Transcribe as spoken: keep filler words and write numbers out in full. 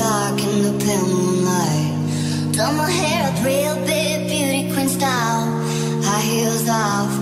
dark in the pale moonlight. Done my hair up real big, beauty queen style. High heels off,